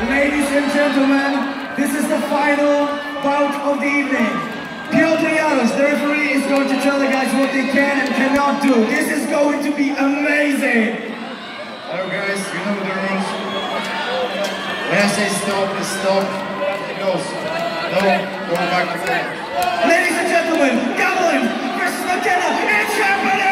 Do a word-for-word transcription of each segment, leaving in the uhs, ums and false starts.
Ladies and gentlemen, this is the final bout of the evening. Piotr Jarosz, the referee, is going to tell the guys what they can and cannot do. This is going to be amazing. Hello guys, you know the rules. When I say stop, it's stop. It goes. No, go back again. Ladies and gentlemen, Goblin versus McKenna, it's happening!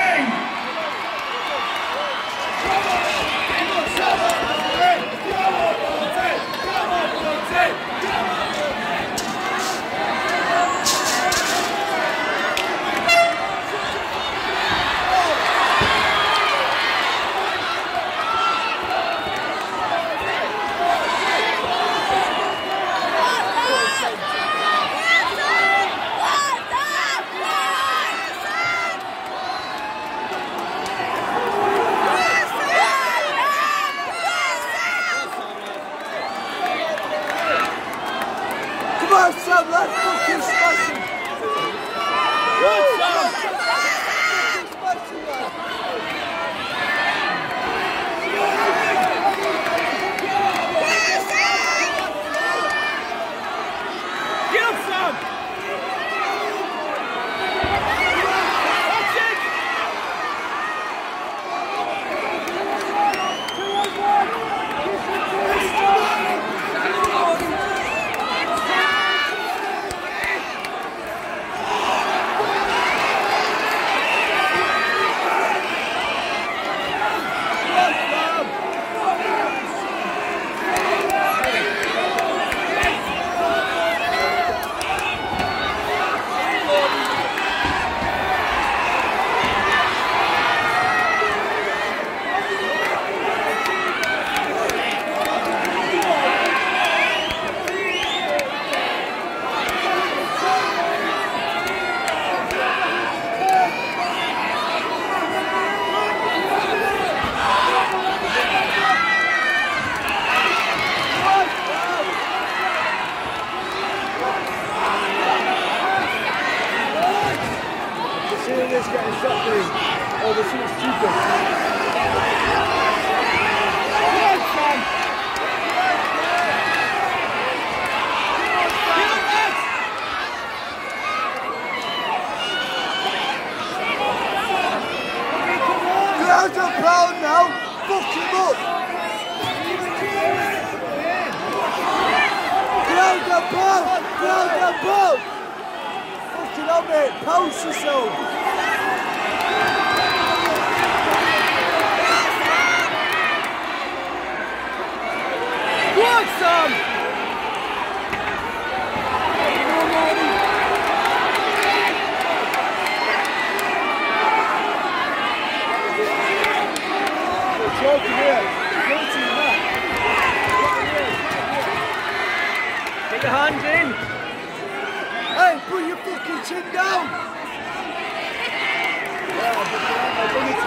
Come on, Sam, let's fucking smash him! Good, Sam! Smash him, lad! Get up, Sam! That's it! Seeing this getting shot through, oh, this is stupid. Ground and pound now, fuck him up. Ground and pound, ground and pound. Fucking up, mate, pounce yourself. Want some? Get your hands in. Hey, put your fucking chin down. Yeah,